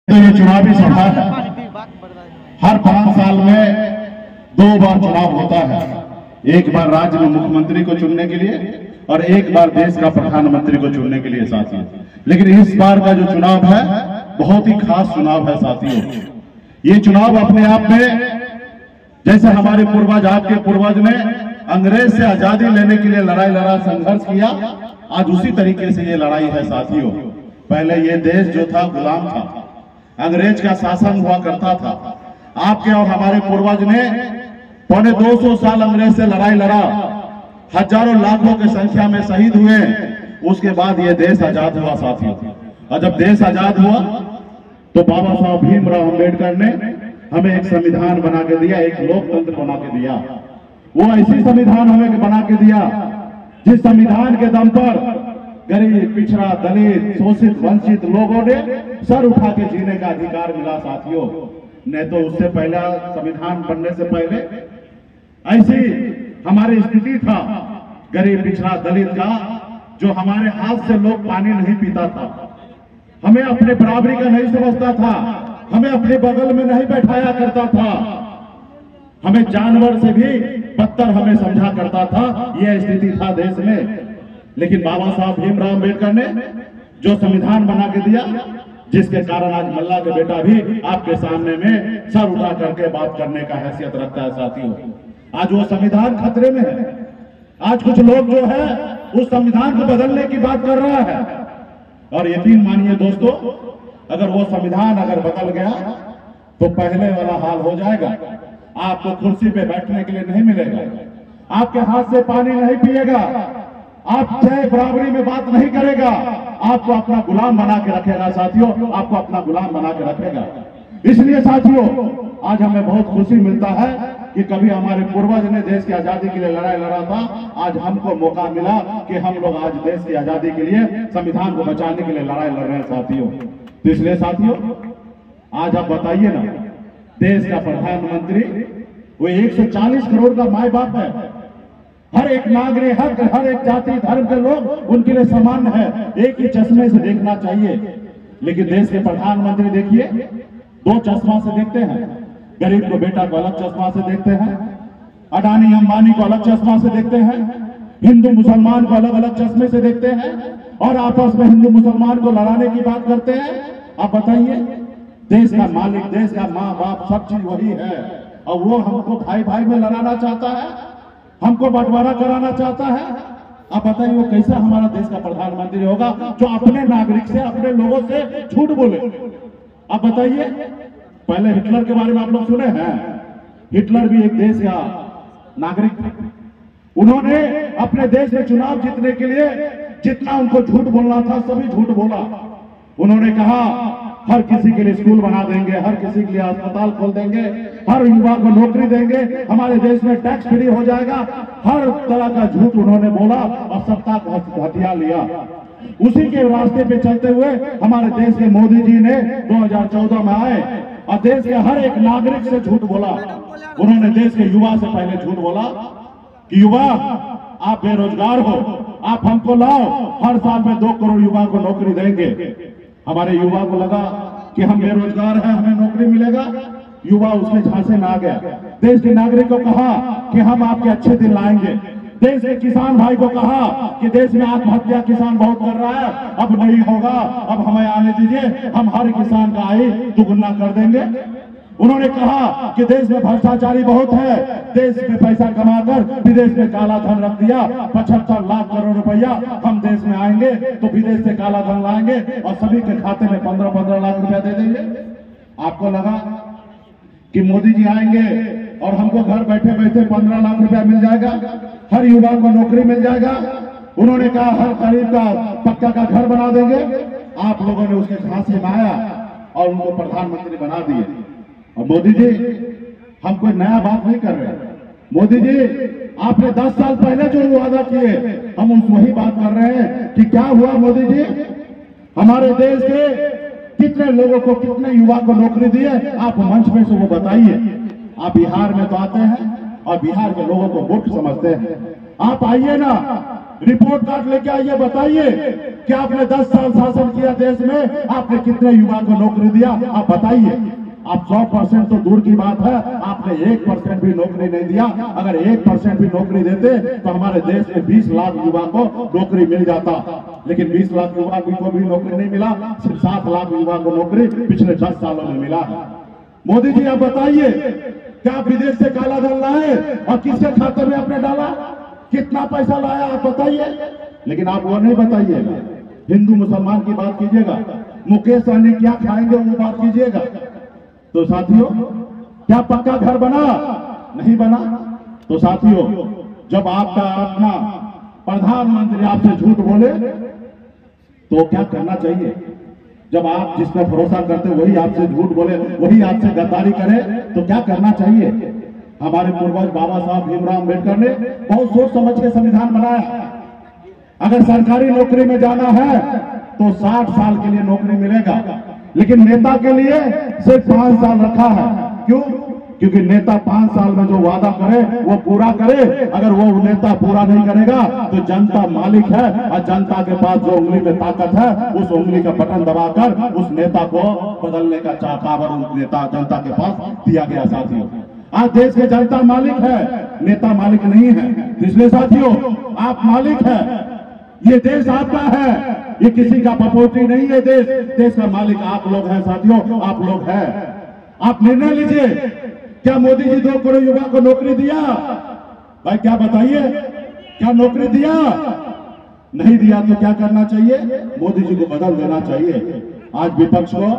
तो ये चुनावी सभा है। हर 5 साल में 2 बार चुनाव होता है, एक बार राज्य में मुख्यमंत्री को चुनने के लिए और एक बार देश का प्रधानमंत्री को चुनने के लिए साथियों। लेकिन इस बार का जो चुनाव है बहुत ही खास चुनाव है साथियों। ये चुनाव अपने आप में जैसे हमारे पूर्वज, आपके पूर्वज ने अंग्रेज से आजादी लेने के लिए लड़ाई लड़ा, संघर्ष किया, आज उसी तरीके से ये लड़ाई है साथियों। पहले ये देश जो था गुलाम था, अंग्रेज का शासन हुआ करता था। आपके और हमारे पूर्वज ने 250 साल अंग्रेज से लड़ाई लड़ा, हजारों लाखों की संख्या में शहीद हुए। उसके बाद ये देश आजाद हुआ साथियों। और जब देश आजाद हुआ तो बाबा साहब भीमराव अंबेडकर ने हमें एक संविधान बना के दिया, एक लोकतंत्र बना के दिया। वो ऐसी संविधान हमें बना के दिया जिस संविधान के दम पर गरीब, पिछड़ा, दलित, शोषित, वंचित लोगों ने सर उठा के जीने का अधिकार मिला साथियों। नहीं तो उससे पहले, संविधान बनने से पहले ऐसी हमारी स्थिति था, गरीब, पिछड़ा, दलित का, जो हमारे हाथ से लोग पानी नहीं पीता था, हमें अपने बराबरी का नहीं समझता था, हमें अपने बगल में नहीं बैठाया करता था, हमें जानवर से भी बदतर हमें समझा करता था। यह स्थिति था देश में। लेकिन बाबा साहब भीमराव अंबेडकर ने जो संविधान बना के दिया, जिसके कारण आज मल्ला के बेटा भी आपके सामने में सर उठा करके बात करने का हैसियत रखता है साथियों। आज वो संविधान खतरे में है। आज कुछ लोग जो है उस संविधान को बदलने की बात कर रहा है। और यकीन मानिए दोस्तों, अगर वो संविधान अगर बदल गया तो पहले वाला हाल हो जाएगा। आपको कुर्सी पे बैठने के लिए नहीं मिलेगा, आपके हाथ से पानी नहीं पिएगा, आप चाहे बराबरी में बात नहीं करेगा, आपको अपना गुलाम बना के रखेगा साथियों, आपको अपना गुलाम बना के रखेगा। इसलिए साथियों, आज हमें बहुत खुशी मिलता है कि कभी हमारे पूर्वज ने देश की आजादी के लिए लड़ाई लड़ा था, आज हमको मौका मिला कि हम लोग आज देश की आजादी के लिए, संविधान को बचाने के लिए लड़ाई लड़ रहे हैं साथियों। तो इसलिए साथियों, आज आप बताइए ना, देश का प्रधानमंत्री वो 140 करोड़ का माई बाप है। हर एक नागरिक, हर एक जाति धर्म के लोग उनके लिए समान है, एक ही चश्मे से देखना चाहिए। लेकिन देश के प्रधानमंत्री देखिए, 2 चश्मा से देखते हैं। गरीब को बेटा को अलग चश्मा से देखते हैं, अडानी अंबानी को अलग चश्मा से देखते हैं, हिंदू मुसलमान को अलग अलग चश्मे से देखते हैं, और आपस में हिंदू मुसलमान को लड़ाने की बात करते हैं। आप बताइए, देश का मालिक, देश का माँ बाप, सब चीज वही है, और वो हमको भाई भाई में लड़ाना चाहता है, हमको बंटवारा कराना चाहता है। आप बताइए, वो कैसा हमारा देश का प्रधानमंत्री होगा जो अपने नागरिक से, अपने लोगों से झूठ बोले? आप बताइए, पहले हिटलर के बारे में आप लोग सुने हैं? हिटलर भी एक देश का नागरिक था। उन्होंने अपने देश में चुनाव जीतने के लिए जितना उनको झूठ बोलना था सभी झूठ बोला। उन्होंने कहा हर किसी के लिए स्कूल बना देंगे, हर किसी के लिए अस्पताल खोल देंगे, हर युवा को नौकरी देंगे, हमारे देश में टैक्स फ्री हो जाएगा। हर तरह का झूठ उन्होंने बोला और सत्ता को हथिया लिया। उसी के रास्ते पे चलते हुए हमारे देश के मोदी जी ने 2014 में आए और देश के हर एक नागरिक से झूठ बोला। उन्होंने देश के युवा से पहले झूठ बोला कि युवा, आप बेरोजगार हो, आप हमको लाओ, हर साल में 2 करोड़ युवा को नौकरी देंगे। हमारे युवा को लगा कि हम बेरोजगार हैं, हमें नौकरी मिलेगा। युवा उसके झांसे में आ गया। देश के नागरिक को कहा कि हम आपके अच्छे दिन लाएंगे। देश के किसान भाई को कहा कि देश में आत्महत्या किसान बहुत कर रहा है, अब नहीं होगा, अब हमें आने दीजिए, हम हर किसान का आय दुगुना कर देंगे। उन्होंने कहा कि देश में भ्रष्टाचारी बहुत है, देश में पैसा कमाकर विदेश में काला धन रख दिया, 75 लाख करोड़ रुपया हम देश में आएंगे तो विदेश से काला धन लाएंगे और सभी के खाते में 15-15 लाख रुपया दे देंगे। आपको लगा कि मोदी जी आएंगे और हमको घर बैठे बैठे 15 लाख रुपया मिल जाएगा, हर युवा को नौकरी मिल जाएगा। उन्होंने कहा हर गरीब का पक्का का घर बना देंगे। आप लोगों ने उसके झांसे में आया और उनको प्रधानमंत्री बना दिए। और मोदी जी, हम कोई नया बात नहीं कर रहे। मोदी जी, आपने 10 साल पहले जो वादा किए, हम उस वही बात कर रहे हैं कि क्या हुआ। मोदी जी, हमारे देश के कितने लोगों को, कितने युवा को नौकरी दी है, आप मंच में से वो बताइए। आप बिहार में तो आते हैं और बिहार के लोगों को मूर्ख समझते हैं। आप आइए ना, रिपोर्ट कार्ड लेके आइए, बताइए कि आपने 10 साल शासन किया देश में, आपने कितने युवा को नौकरी दिया, आप बताइए। आप 100% तो दूर की बात है, आपने 1% भी नौकरी नहीं दिया। अगर 1% भी नौकरी देते तो हमारे देश में 20 लाख युवा को नौकरी मिल जाता, लेकिन 20 लाख युवा को भी नौकरी नहीं मिला, सिर्फ 7 लाख युवा को नौकरी पिछले 10 सालों में मिला है। मोदी जी आप बताइए, क्या विदेश से काला धन लाए और किसके खाते में आपने डाला, कितना पैसा लाया आप बताइए। लेकिन आप वो नहीं बताइएगा, हिंदू मुसलमान की बात कीजिएगा, मुकेश सहनी क्या खाएंगे वो बात कीजिएगा। तो साथियों, क्या पक्का घर बना? नहीं बना। तो साथियों, जब आपका अपना प्रधानमंत्री आपसे झूठ बोले तो क्या करना चाहिए? जब आप जिस पर भरोसा करते वही आपसे झूठ बोले, वही आपसे गद्दारी करे, तो क्या करना चाहिए? हमारे पूर्वज बाबा साहब भीमराव अम्बेडकर ने बहुत सोच समझ के संविधान बनाया। अगर सरकारी नौकरी में जाना है तो 60 साल के लिए नौकरी मिलेगा, लेकिन नेता के लिए सिर्फ 5 साल रखा है। क्यों? क्योंकि नेता 5 साल में जो वादा करे वो पूरा करे। अगर वो नेता पूरा नहीं करेगा तो जनता मालिक है, और जनता के पास जो उंगली में ताकत है उस उंगली का बटन दबाकर उस नेता को बदलने का चाकावर नेता जनता के पास दिया गया। साथियों, आज देश के जनता मालिक है, नेता मालिक नहीं है। इसलिए साथियों, आप मालिक है, ये देश आपका है, ये किसी का प्रॉपर्टी नहीं है। देश का मालिक आप लोग हैं साथियों, आप लोग हैं। आप निर्णय लीजिए, क्या मोदी जी 2 करोड़ युवा को नौकरी दिया? भाई क्या बताइए, क्या नौकरी दिया? नहीं दिया तो क्या करना चाहिए? मोदी जी को बदल देना चाहिए। आज विपक्ष को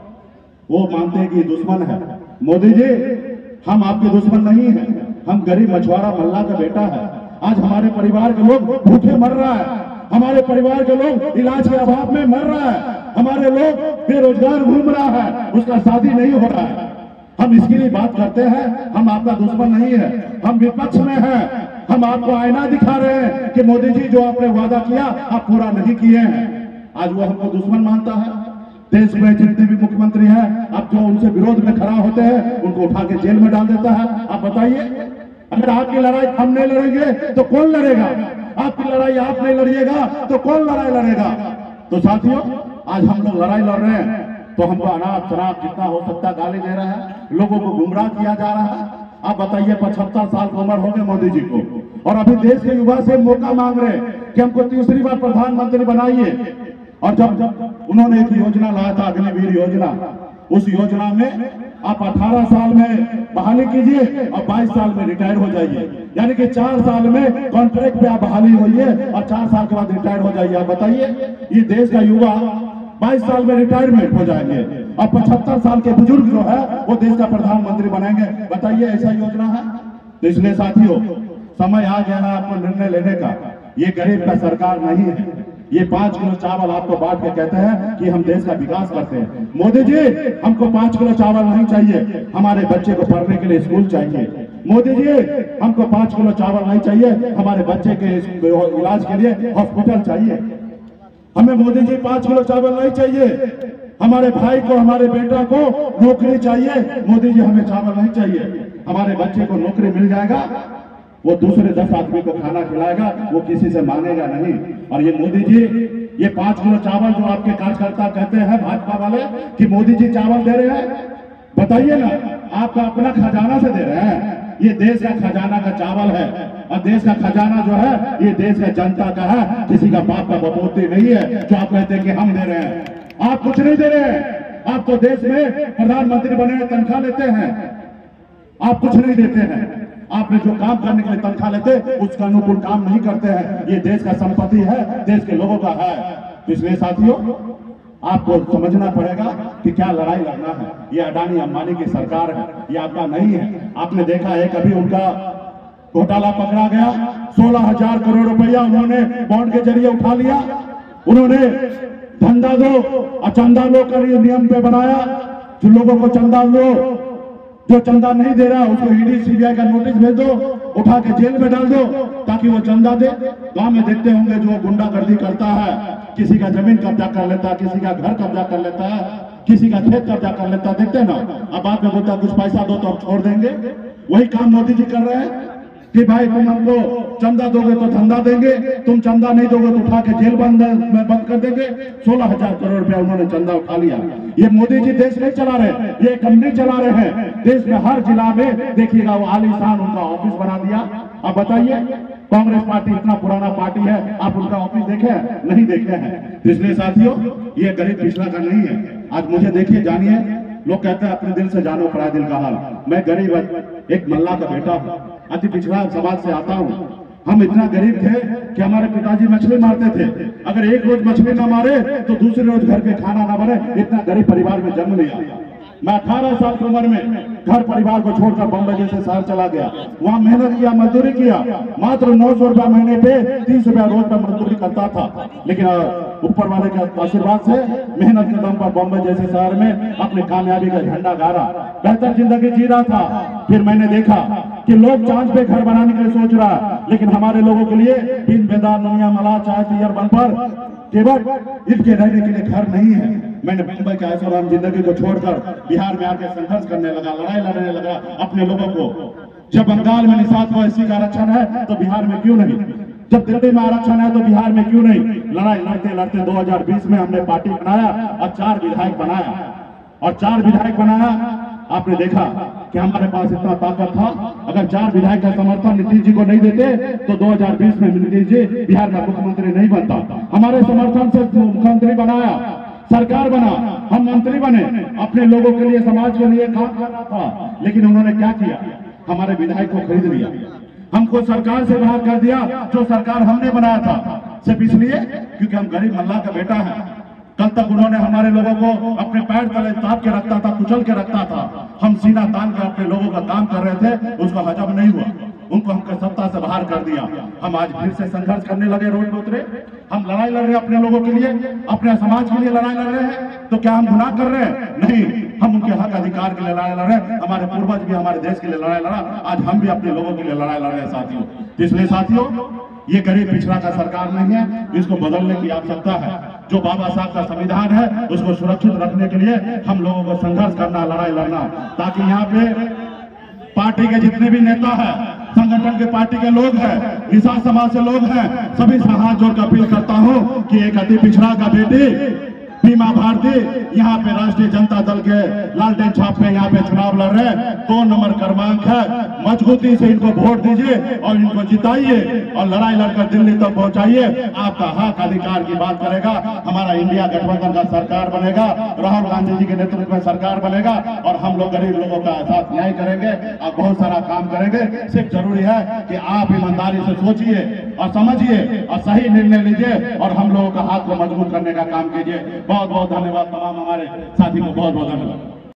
वो मानते हैं कि दुश्मन है। मोदी जी, हम आपके दुश्मन नहीं हैं, हम गरीब मछुआरा मल्ला का बेटा है। आज हमारे परिवार के लोग भूखे मर रहा है, हमारे परिवार के लोग इलाज के अभाव में मर रहा है, हमारे लोग बेरोजगार घूम रहा है, उसका शादी नहीं हो रहा है। हम इसके लिए बात करते हैं, हम आपका दुश्मन नहीं है, हम विपक्ष में हैं। हम आपको आईना दिखा रहे हैं कि मोदी जी जो आपने वादा किया आप पूरा नहीं किए हैं। आज वो हमको दुश्मन मानता है। देश में जितने भी मुख्यमंत्री हैं, अब जो उनसे विरोध में खड़ा होते हैं उनको उठा के जेल में डाल देता है। आप बताइए, अगर आपकी लड़ाई हम नहीं लड़ेंगे तो कौन लड़ेगा? आपकी लड़ाई आप नहीं लड़िएगा तो कौन लड़ाई लड़ेगा? तो साथियों, आज हम लोग लड़ाई लड़ रहे हैं तो हमको अनाप शराब जितना हो सकता गाली दे रहा है, लोगों को गुमराह किया जा रहा है। आप बताइए, 75 साल की उम्र हो गई मोदी जी को, और अभी देश के युवा से मौका मांग रहे हैं कि हमको तीसरी बार प्रधानमंत्री बनाइए। और जब उन्होंने एक योजना लाया था, अग्निवीर योजना, उस योजना में आप 18 साल में बहाली कीजिए और 22 साल में रिटायर हो जाइए, यानी कि 4 साल में कॉन्ट्रैक्ट पे आप बहाली होइए और 4 साल के बाद रिटायर हो जाइए। आप बताइए, ये देश का युवा 22 साल में रिटायरमेंट हो जाएंगे और 75 साल के बुजुर्ग जो है वो देश का प्रधानमंत्री बनेंगे। बताइए, ऐसा योजना है? तो इसलिए साथियों, समय आ गया है आपको निर्णय लेने का। ये गरीब का सरकार नहीं है। ये 5 किलो चावल आपको बांट के कहते हैं कि हम देश का विकास करते हैं। मोदी जी, हमको 5 किलो चावल नहीं चाहिए, हमारे बच्चे को पढ़ने के लिए स्कूल चाहिए। मोदी जी, हमको 5 किलो चावल नहीं चाहिए, हमारे बच्चे के इलाज के लिए हॉस्पिटल चाहिए। हमें मोदी जी 5 किलो चावल नहीं चाहिए, हमारे भाई को, हमारे बेटा को नौकरी चाहिए। मोदी जी, हमें चावल नहीं चाहिए, हमारे बच्चे को नौकरी मिल जाएगा, वो दूसरे 10 आदमी को खाना खिलाएगा, वो किसी से मांगेगा नहीं। और ये मोदी जी, ये 5 किलो चावल जो आपके कार्यकर्ता कहते हैं भाजपा वाले कि मोदी जी चावल दे रहे हैं, बताइए ना, आपका अपना खजाना से दे रहे हैं? ये देश का खजाना का चावल है, और देश का खजाना जो है ये देश का जनता का है, किसी का बाप का बपोती नहीं है जो आप कहते हैं कि हम दे रहे हैं। आप कुछ नहीं दे रहे हैं, आप तो देश में प्रधानमंत्री बने तनख्वाह लेते हैं, आप कुछ नहीं देते हैं। आपने जो काम करने के लिए तनख्वाह लेते उसका अनुकूल काम नहीं करते हैं। ये देश का संपत्ति है, देश के लोगों का है। इसलिए साथियों, आपको समझना पड़ेगा कि क्या लड़ाई लड़ना है। ये अडानी अंबानी की सरकार है, ये आपका नहीं है। आपने देखा है कभी उनका घोटाला पकड़ा गया, 16,000 करोड़ रुपया उन्होंने बॉन्ड के जरिए उठा लिया। उन्होंने धंधा दो और चंदा लो का नियम पे बनाया, जो लोगों को चंदा लो, जो चंदा नहीं दे रहा उसको ईडी सीबीआई का नोटिस भेज दो, उठा के जेल में डाल दो ताकि वो चंदा दे। गांव में देखते होंगे जो गुंडागर्दी करता है, किसी का जमीन कब्जा कर लेता है, किसी का घर कब्जा कर लेता है, किसी का खेत कब्जा कर लेता है, देखते ना। अब बाद में बोलता कुछ पैसा दो तो हम छोड़ देंगे। वही काम मोदी जी कर रहे हैं कि भाई तुम हमको चंदा दोगे तो धंधा देंगे, तुम चंदा नहीं दोगे तो उठा के जेल बंद कर देंगे। 16,000 करोड़ रुपया उन्होंने चंदा उठा लिया। ये मोदी जी देश नहीं चला रहे, ये कंपनी चला रहे हैं। देश में हर जिला में देखिएगा वो आलीशान उनका ऑफिस बना दिया। अब बताइए, कांग्रेस पार्टी इतना पुराना पार्टी है, आप उनका ऑफिस देखे हैं? नहीं देखे हैं। इसलिए साथियों, ये गरीब पिछड़ा का नहीं है। आज मुझे देखिए, जानिए, लोग कहते हैं अपने दिल से जानो पराया दिल का हाल। मैं गरीब एक मल्ला का बेटा हूँ, अति पिछड़ा समाज से आता हूँ। हम इतना गरीब थे कि हमारे पिताजी मछली मारते थे। अगर एक रोज मछली ना मारे तो दूसरे रोज घर पे खाना ना बने। इतना गरीब परिवार में जन्म लिया। मैं 18 साल की उम्र में घर परिवार को छोड़कर बम्बई जैसे शहर चला गया। वहां मेहनत किया, मजदूरी किया। मात्र 900 रुपया महीने पे 30 रुपया रोज पर मजदूरी करता था। लेकिन ऊपर वाले के आशीर्वाद से मेहनत के दम पर बम्बई जैसे शहर में अपनी कामयाबी का झंडा गाड़ा, बेहतर जिंदगी जी रहा था। फिर मैंने देखा कि लोग चांद पे घर बनाने के लिए सोच रहा है, लेकिन हमारे लोगों के लिए बिन बेदार नमिया मला चाय पियर बन पर केवल इनके रहने के लिए घर नहीं है। मैंने मुंबई के ऐशोआराम जिंदगी को छोड़कर बिहार में आकर संघर्ष करने लगा, लड़ाई लड़ने लगा अपने लोगों को। जब बंगाल में निषाद को एससी का आरक्षण है तो बिहार में क्यों नहीं? जब दिल्ली में आरक्षण है तो बिहार में क्यों नहीं? लड़ाई लड़ते लड़ते 2020 में हमने पार्टी बनाया और 4 विधायक बनाया। और 4 विधायक बनाया, आपने देखा कि हमारे पास इतना ताकत था। अगर 4 विधायक का समर्थन नीतीश जी को नहीं देते तो 2020 में नीतीश जी बिहार में मुख्यमंत्री नहीं बनता। हमारे समर्थन से मुख्यमंत्री बनाया, सरकार बना, हम मंत्री बने, अपने लोगों के लिए, समाज के लिए काम कर रहा था। लेकिन उन्होंने क्या किया? हमारे विधायक को खरीद लिया, हमको सरकार से बाहर कर दिया, जो सरकार हमने बनाया था। सिर्फ इसलिए क्योंकि हम गरीब मल्ला का बेटा है। कल तक उन्होंने हमारे लोगों को अपने पैर तले ताप के रखता था, कुचल के रखता था। हम सीना तान कर अपने लोगों का काम कर रहे थे, उसका हजम नहीं हुआ, उनको हमको सत्ता से बाहर कर दिया। हम आज फिर से संघर्ष करने लगे, रोड पे उतरे। हम लड़ाई लड़ रहे हैं अपने लोगों के लिए, अपने समाज के लिए लड़ाई लड़ रहे हैं। तो क्या हम गुनाह कर रहे हैं? नहीं, हम उनके हक अधिकार के लिए लड़ाई लड़ रहे हैं। हमारे पूर्वज भी हमारे देश के लिए लड़ाई लड़ा, आज हम भी अपने लोगों के लिए लड़ाई लड़ रहे हैं साथियों। इसलिए साथियों, ये गरीब पिछड़ा का सरकार नहीं है, इसको बदलने की आवश्यकता है। जो बाबा साहब का संविधान है उसको सुरक्षित रखने के लिए हम लोगों को संघर्ष करना, लड़ाई लड़ना, ताकि यहाँ पे पार्टी के जितने भी नेता हैं, संगठन के पार्टी के लोग हैं, निषाद समाज से लोग हैं, सभी से हाथ जोड़कर अपील करता हूँ कि एक अति पिछड़ा का बेटी बीमा भारती यहाँ पे राष्ट्रीय जनता दल के लालटेन छाप पे यहाँ पे चुनाव लड़ रहे हैं। 2 नंबर क्रमांक है, मजबूती से इनको वोट दीजिए और इनको जिताइए और लड़ाई लड़कर दिल्ली तक पहुंचाइए। आपका हक अधिकार की बात करेगा। हमारा इंडिया गठबंधन का सरकार बनेगा, राहुल गांधी जी के नेतृत्व में सरकार बनेगा और हम लोग गरीब लोगों का साथ न्याय करेंगे और बहुत सारा काम करेंगे। सिर्फ जरूरी है कि आप ईमानदारी से सोचिए और समझिए और सही निर्णय लीजिए और हम लोगों का हाथ को मजबूत करने का काम कीजिए। बहुत बहुत धन्यवाद। तमाम हमारे साथी को बहुत बहुत धन्यवाद।